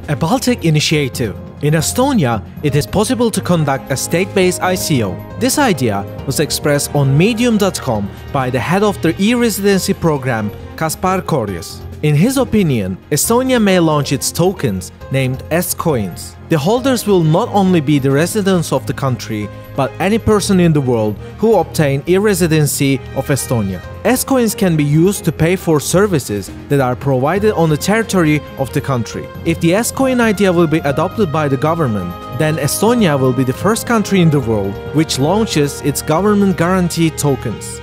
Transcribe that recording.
A Baltic initiative. In Estonia, it is possible to conduct a state-based ICO. This idea was expressed on Medium.com by the head of the e-residency program, Kaspar Korjus. In his opinion, Estonia may launch its tokens named S-Coins. The holders will not only be the residents of the country, but any person in the world who obtain e-residency of Estonia. S-Coins can be used to pay for services that are provided on the territory of the country. If the S-Coin idea will be adopted by the government, then Estonia will be the first country in the world which launches its government guaranteed tokens.